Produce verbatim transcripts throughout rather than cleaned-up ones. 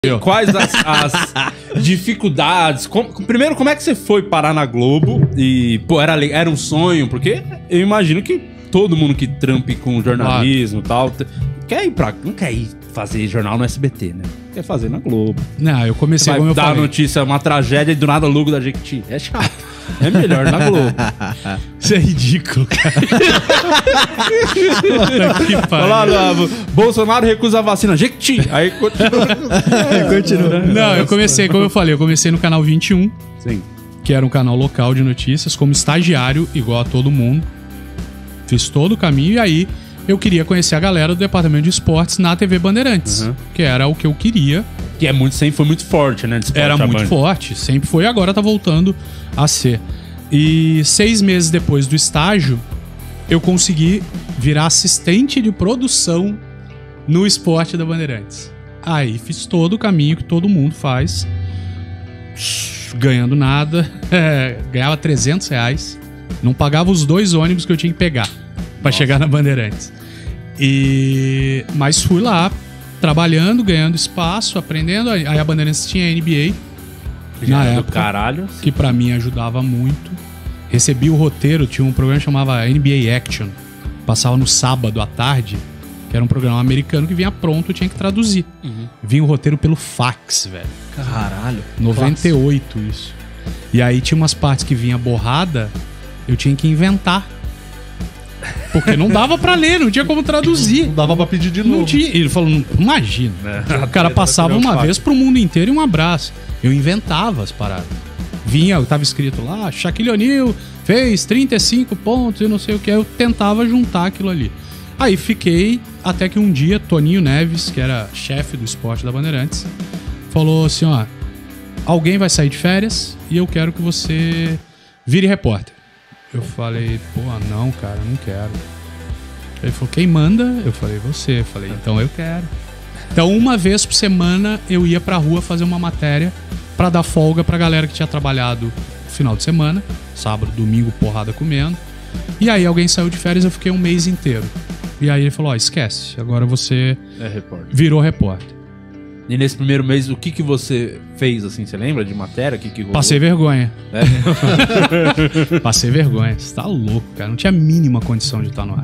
Quais as, as dificuldades? Como, primeiro, como é que você foi parar na Globo? E, pô, era, era um sonho? Porque eu imagino que todo mundo que trampe com jornalismo e tal, quer ir pra, não quer ir fazer jornal no S B T, né? Quer fazer na Globo. Não, eu comecei, Vai como eu dar falei. a notícia, uma tragédia e do nada logo da Jequiti. É chato. É melhor na Globo. Isso é ridículo, cara. Que pariu. Olha lá, Bolsonaro recusa a vacina. Jequiti. Aí continua. Continua. Não, eu comecei, como eu falei, eu comecei no canal vinte e um, Sim. que era um canal local de notícias, como estagiário, igual a todo mundo. Fiz todo o caminho e aí eu queria conhecer a galera do departamento de esportes na T V Bandeirantes, Uhum. que era o que eu queria. Que é muito, sempre foi muito forte, né? de esporte, Era a muito Band. forte, sempre foi, agora tá voltando a ser. E seis meses depois do estágio, eu consegui virar assistente de produção no esporte da Bandeirantes. Aí fiz todo o caminho que todo mundo faz, ganhando nada, é, ganhava trezentos reais, não pagava os dois ônibus que eu tinha que pegar pra chegar na Bandeirantes. E... Mas fui lá, trabalhando, ganhando espaço, aprendendo. Aí a Bandeirantes tinha N B A Já na era do época, caralho. que pra mim ajudava muito. Recebi o roteiro, tinha um programa que chamava N B A Action, passava no sábado à tarde, que era um programa americano que vinha pronto, eu tinha que traduzir. Uhum. Vinha o roteiro pelo fax, velho. Caralho. noventa e oito isso. E aí tinha umas partes que vinha borrada, eu tinha que inventar. Porque não dava pra ler, não tinha como traduzir. Não dava pra pedir de Não novo. tinha. Ele falou, não, imagina. É. O cara passava uma fax. vez pro mundo inteiro e um abraço. Eu inventava as paradas. Vinha, tava escrito lá, Shaquille O'Neal fez trinta e cinco pontos e não sei o que. Eu tentava juntar aquilo ali. Aí fiquei até que um dia, Toninho Neves, que era chefe do esporte da Bandeirantes, falou assim, ó, alguém vai sair de férias e eu quero que você vire repórter. Eu falei, pô, não, cara, não quero. Ele falou, quem manda? Eu falei, você. Eu falei, então eu quero. Então, uma vez por semana, eu ia pra rua fazer uma matéria pra dar folga pra galera que tinha trabalhado no final de semana. Sábado, domingo, porrada comendo. E aí, alguém saiu de férias, eu fiquei um mês inteiro. E aí, ele falou, ó, esquece, agora você É repórter. virou repórter. E nesse primeiro mês, o que que você fez, assim? Você lembra de matéria? O que que rolou? Passei vergonha. É. Passei vergonha. Você tá louco, cara. Não tinha a mínima condição de estar no ar.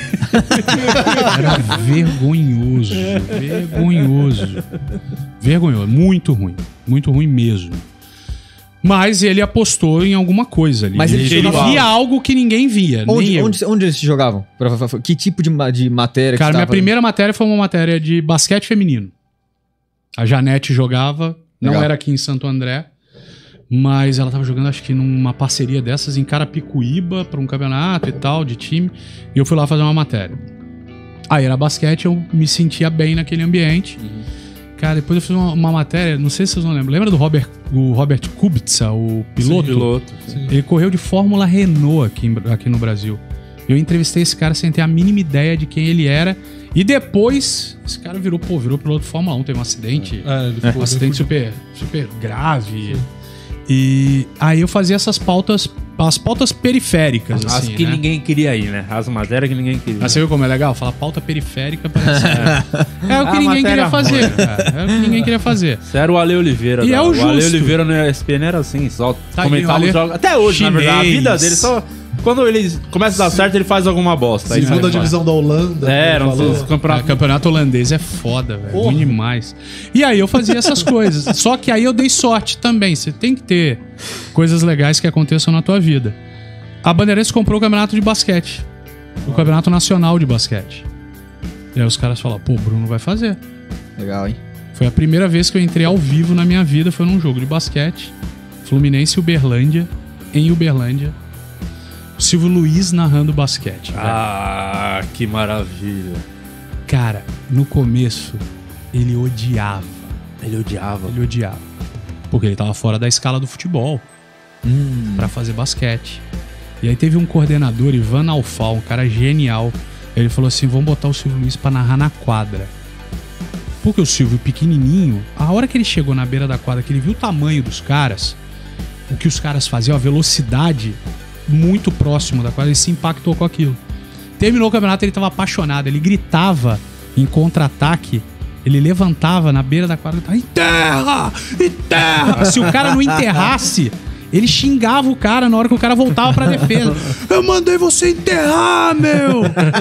Era vergonhoso. Vergonhoso. Vergonhoso. Muito ruim. Muito ruim mesmo. Mas ele apostou em alguma coisa ali. Mas ele ele, ele jogava- via algo que ninguém via. nem Onde, eu. onde, onde eles se jogavam? Pra- pra- pra- Que tipo de, ma- de matéria Cara, que você minha tava primeira matéria foi uma matéria de basquete feminino. A Janete jogava, não Legal. era aqui em Santo André, mas ela tava jogando, acho que numa parceria dessas em Carapicuíba, pra um campeonato e tal, de time, e eu fui lá fazer uma matéria. Aí era basquete, eu me sentia bem naquele ambiente. Cara, depois eu fiz uma, uma matéria, não sei se vocês não lembram, lembra do Robert, o Robert Kubica, o piloto? Sim, piloto. Sim. Ele correu de Fórmula Renault aqui, em- aqui no Brasil. Eu entrevistei esse cara sem ter a mínima ideia de quem ele era. E depois, esse cara virou, pô, virou piloto de Fórmula um, teve um acidente. É, ele Um acidente super, super grave. E aí eu fazia essas pautas, as pautas periféricas, As assim, que né? ninguém queria ir, né? As matérias que ninguém queria. Mas você viu como é legal? Falar pauta periférica parece... É, é o que Ah, ninguém queria matéria fazer, ruim. cara. É o que ninguém queria fazer. Você era o Ale Oliveira. E da- é o O Ale justo. Oliveira no E S P N era assim, só Tá aí, comentava o Ale- os jogos. Até hoje, na verdade. A Chinês. vida dele só... Quando ele começa a dar certo, ele faz alguma bosta. Aí Segunda sai fora. divisão da Holanda. É, ele eram falou. os O campeonatos. campeonato holandês é foda, velho. Porra. Ruim demais. E aí eu fazia essas coisas. Só que aí eu dei sorte também. Você tem que ter coisas legais que aconteçam na tua vida. A Bandeirantes comprou o campeonato de basquete. O campeonato nacional de basquete. E aí os caras falaram, pô, o Bruno vai fazer. Legal, hein? Foi a primeira vez que eu entrei ao vivo na minha vida. Foi num jogo de basquete. Fluminense e Uberlândia. Em Uberlândia. O Silvio Luiz narrando basquete. velho. Ah, que maravilha. Cara, no começo, ele odiava. Ele odiava. Ele odiava. Porque ele tava fora da escala do futebol pra fazer basquete. E aí teve um coordenador, Ivan Alfal, um cara genial. Ele falou assim, vamos botar o Silvio Luiz pra narrar na quadra. Porque o Silvio, pequenininho, a hora que ele chegou na beira da quadra, que ele viu o tamanho dos caras, o que os caras faziam, a velocidade muito próximo da quadra, ele se impactou com aquilo. Terminou o campeonato, ele tava apaixonado, ele gritava em contra-ataque ele levantava na beira da quadra e gritava, enterra! Enterra! Se o cara não enterrasse, ele xingava o cara na hora que o cara voltava pra defesa. Eu mandei você enterrar, meu!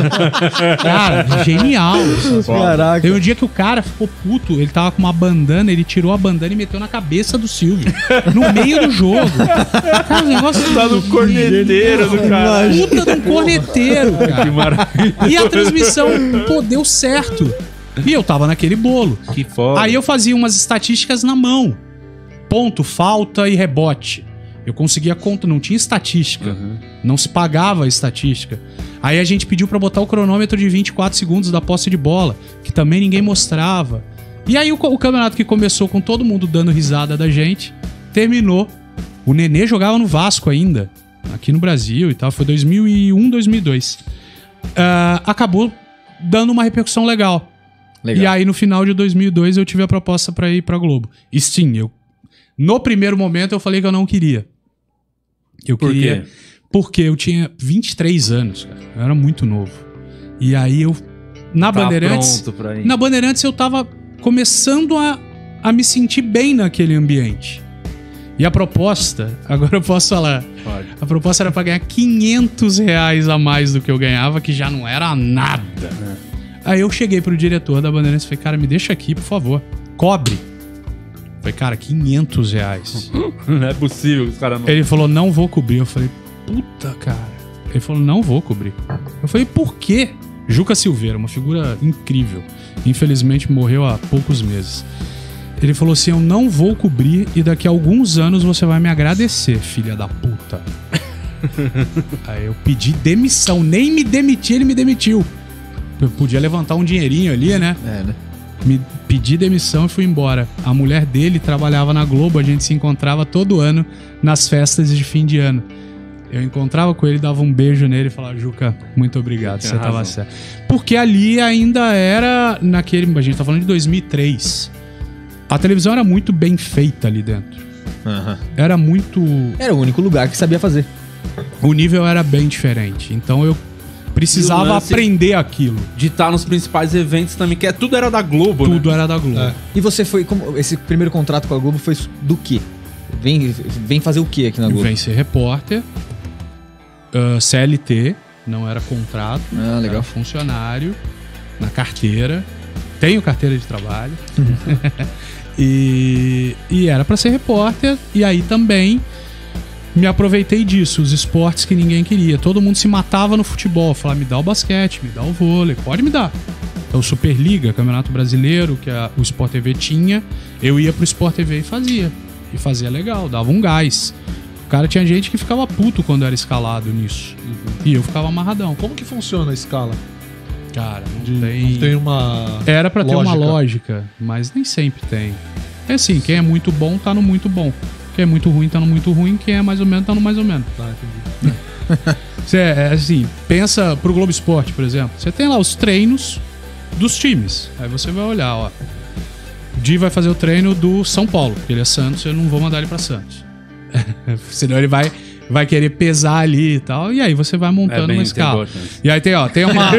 Cara, genial. Caraca. Teve um dia que o cara ficou puto, ele tava com uma bandana, ele tirou a bandana e meteu na cabeça do Silvio. No meio do jogo. Cara, o negócio... Tá no corneteiro do cara. Puta de um corneteiro, cara. Que maravilha. E a transmissão, pô, deu certo. E eu tava naquele bolo. Que foda. Aí eu fazia umas estatísticas na mão. Ponto, falta e rebote. Eu conseguia conta, não tinha estatística. Uhum. Não se pagava a estatística. Aí a gente pediu pra botar o cronômetro de vinte e quatro segundos da posse de bola, que também ninguém mostrava. E aí o, o campeonato que começou com todo mundo dando risada da gente, terminou. O Nenê jogava no Vasco ainda, aqui no Brasil e tal. Foi dois mil e um, dois mil e dois. Uh, acabou dando uma repercussão legal. Legal. E aí no final de dois mil e dois eu tive a proposta pra ir pra Globo. E sim, eu... No primeiro momento eu falei que eu não queria. Eu Por queria... quê? Porque eu tinha vinte e três anos, cara. Eu era muito novo. E aí eu... Na Tá Bandeirantes... pronto pra ir. Na Bandeirantes eu tava começando a, a me sentir bem naquele ambiente. E a proposta... Agora eu posso falar. Pode. A proposta era pra ganhar quinhentos reais a mais do que eu ganhava, que já não era nada. É. Aí eu cheguei pro diretor da Bandeirantes e falei, cara, me deixa aqui, por favor. Cobre. Falei, cara, quinhentos reais. Não é possível que os caras não... Ele falou, não vou cobrir. Eu falei, puta, cara. Ele falou, não vou cobrir. Eu falei, por quê? Juca Silveira, uma figura incrível. Infelizmente morreu há poucos meses. Ele falou assim, eu não vou cobrir e daqui a alguns anos você vai me agradecer, filha da puta. Aí eu pedi demissão. Nem me demiti, ele me demitiu. Eu podia levantar um dinheirinho ali, né? É, né? Me pedi demissão e fui embora. A mulher dele trabalhava na Globo, a gente se encontrava todo ano nas festas de fim de ano. Eu encontrava com ele, dava um beijo nele e falava, Juca, muito obrigado, você tava certo. Porque ali ainda era naquele... A gente tá falando de dois mil e três. A televisão era muito bem feita ali dentro. Aham. Era muito... Era o único lugar que sabia fazer. O nível era bem diferente. Então eu precisava E o lance- aprender aquilo. De estar nos principais eventos também, que é, tudo era da Globo, Tudo né? era da Globo. É. E você foi... Como, esse primeiro contrato com a Globo foi do quê? Vem, vem fazer o quê aqui na Globo? Vem ser repórter, uh, C L T, não era contrato, Ah, legal. era funcionário, na carteira, tenho carteira de trabalho, e, e era pra ser repórter, e aí também me aproveitei disso, os esportes que ninguém queria, todo mundo se matava no futebol, falava, me dá o basquete, me dá o vôlei, pode me dar. Então Superliga, Campeonato Brasileiro, que a, o Sport T V tinha, eu ia pro Sport T V e fazia. E fazia legal, dava um gás. O cara tinha gente que ficava puto quando era escalado nisso. E eu ficava amarradão. Como que funciona a escala? Cara, não De- tem... Não tem uma... Era pra ter uma lógica. lógica, mas nem sempre tem. É assim, quem é muito bom tá no muito bom. Quem é muito ruim tá no muito ruim. Quem é mais ou menos tá no mais ou menos. Tá, entendi. Você é assim, pensa pro Globo Esporte, por exemplo. Você tem lá os treinos dos times. Aí você vai olhar, ó. O Di vai fazer o treino do São Paulo, porque ele é Santos, eu não vou mandar ele pra Santos. Senão ele vai, vai querer pesar ali e tal. E aí você vai montando bem uma escala. importante. E aí tem, ó, tem uma.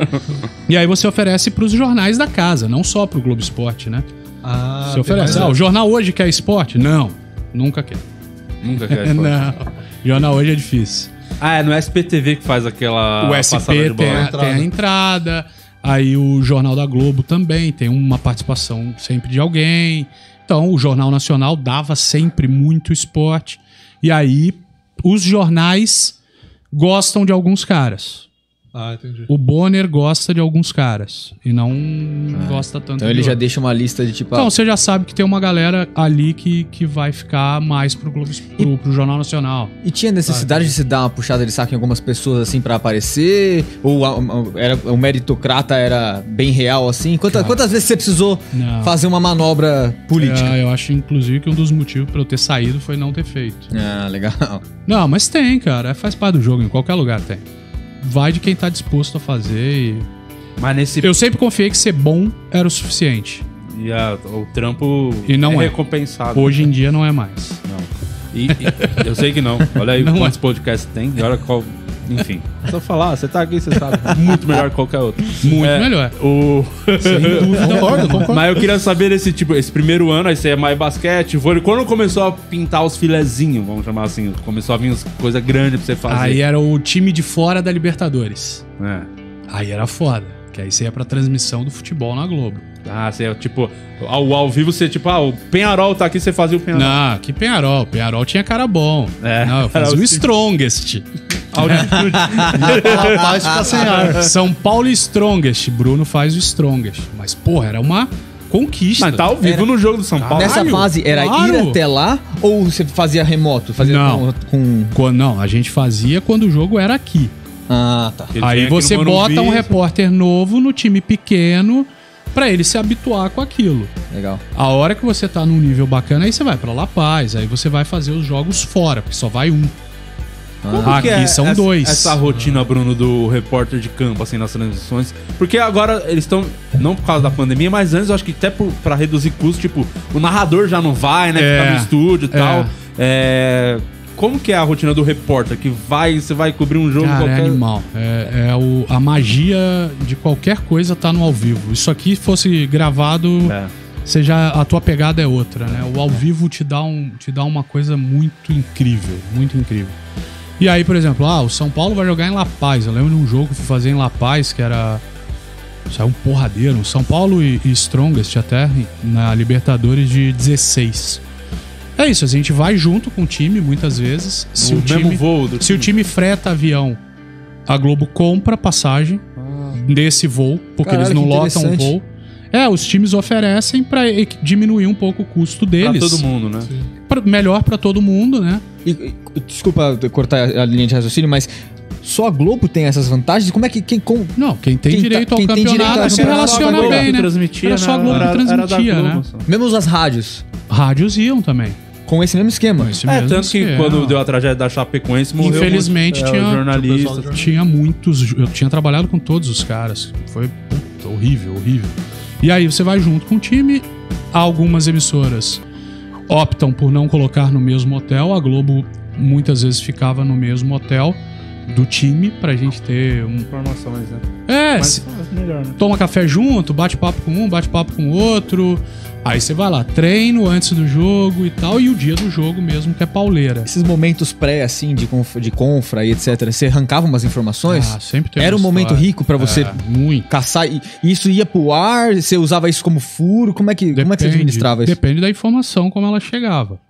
E aí você oferece pros jornais da casa, não só pro Globo Esporte, né? Ah, Você tem oferece. mais- Ah, o jornal hoje quer esporte? Não, nunca quer. Nunca quer. Não. Jornal hoje é difícil. Ah, é no S P T V que faz aquela O passada S P de tem bola. a, tem a entrada, aí o Jornal da Globo também tem uma participação sempre de alguém. Então o Jornal Nacional dava sempre muito esporte. E aí os jornais gostam de alguns caras. Ah, entendi. O Bonner gosta de alguns caras e não gosta tanto Então de ele já outros. deixa uma lista de tipo... Então ah, você já sabe que tem uma galera ali que, que vai ficar mais pro, Globo, pro, pro Jornal Nacional. E tinha necessidade de se dar uma puxada de saco em algumas pessoas assim pra aparecer? Ou a- a- era, o meritocrata era bem real assim? Quanta- quantas vezes você precisou Não. fazer uma manobra política? É, eu acho, inclusive, que um dos motivos pra eu ter saído foi não ter feito. Ah, legal. Não, mas tem, cara. Faz parte do jogo, em qualquer lugar tem. Vai de quem tá disposto a fazer e... Mas nesse... Eu sempre confiei que ser bom era o suficiente. E a- o trampo E não é. recompensado. Hoje em dia não é mais. Não. E, e- eu sei que não. Olha aí Não quantos podcasts tem. E olha qual Enfim, só falar, você tá aqui, você sabe. Muito melhor que qualquer outro. Muito É, melhor. O... Concordo, concordo. Mas eu queria saber esse tipo, esse primeiro ano, aí você é mais basquete, vôlei. Quando começou a pintar os filezinhos, vamos chamar assim, começou a vir as coisas grandes pra você fazer. Aí era o time de fora da Libertadores. É. Aí era foda. Que aí você ia pra transmissão do futebol na Globo. Ah, você é tipo, ao, ao vivo você, tipo, ah, o Penharol tá aqui, você fazia o Penharol. Não, que Penharol. Penharol tinha cara bom. É. Não, eu fazia Era o o- Strongest. Altitude. Rapaz, fica sem ar. São Paulo Strongest. Bruno faz o Strongest. Mas, porra, era uma conquista. Mas tá ao vivo Era- no jogo do São Paulo. Nessa Caralho, fase, era ir claro. até lá ou você fazia remoto? Fazia Não. com... com- Quando- Não, a gente fazia quando o jogo era aqui. Ah, tá. Ele Aí tinha você aqui no bota Morumbi, um repórter novo no time pequeno pra ele se habituar com aquilo. Legal. A hora que você tá num nível bacana, aí você vai pra La Paz, aí você vai fazer os jogos fora, porque só vai um. Como Aqui que é são essa, dois. Essa rotina, Bruno, do repórter de campo, assim, nas transmissões. Porque agora eles estão, não por causa da pandemia, mas antes eu acho que até por, pra reduzir custos, tipo, o narrador já não vai, né? É. Fica no estúdio e É. tal. É... Como que é a rotina do repórter? Que vai, você vai cobrir um jogo Cara, qualquer... é animal. É, é o, a magia de qualquer coisa tá no ao vivo. Isso aqui fosse gravado, É. você já, a tua pegada é outra, né? O ao vivo te dá, um, te dá uma coisa muito incrível, muito incrível. E aí, por exemplo, ah, o São Paulo vai jogar em La Paz. Eu lembro de um jogo que fui fazer em La Paz, que era... Saiu um porradeiro. Um São Paulo e, e Strongest até, na Libertadores de dezesseis. É isso, a gente vai junto com o time, muitas vezes. Se No o time, mesmo voo do se o time freta avião, a Globo compra passagem desse voo, porque Caralho, eles não que lotam o interessante. vou. É, os times oferecem pra e- diminuir um pouco o custo Pra deles. todo mundo, né? Pra- melhor pra todo mundo, né? E, e- desculpa cortar a linha de raciocínio, mas só a Globo tem essas vantagens? Como é que... Quem, com... Não, quem tem Quem tá- direito ao quem tem campeonato direito ao se campeonato, relaciona só a Globo bem, que né? transmitia, Era só a né? Globo que Era- era da transmitia, Globo né? só. Mesmo as rádios, Rádios iam também. com esse mesmo esquema. Com esse É, mesmo tanto que esquema. quando deu a tragédia da Chapecoense, morreu Infelizmente, muito, é, tinha- os jornalistas. tinha o Tinha muitos. Eu tinha trabalhado com todos os caras. Foi puta, horrível, horrível. E aí você vai junto com o time. Algumas emissoras optam por não colocar no mesmo hotel. A Globo muitas vezes ficava no mesmo hotel do time pra gente ter um. Informações, né? É, Mas se- é melhor, né? toma café junto, bate papo com um, bate papo com o outro. Aí você vai lá, treino antes do jogo e tal, e o dia do jogo mesmo, que é pauleira. Esses momentos pré, assim, de, conf, de confra e etcétera, você arrancava umas informações? Ah, sempre tem Era um uma momento história. rico pra você É, muito. caçar e e isso ia pro ar? Você usava isso como furo? Como é que, como é que você administrava isso? Depende da informação como ela chegava.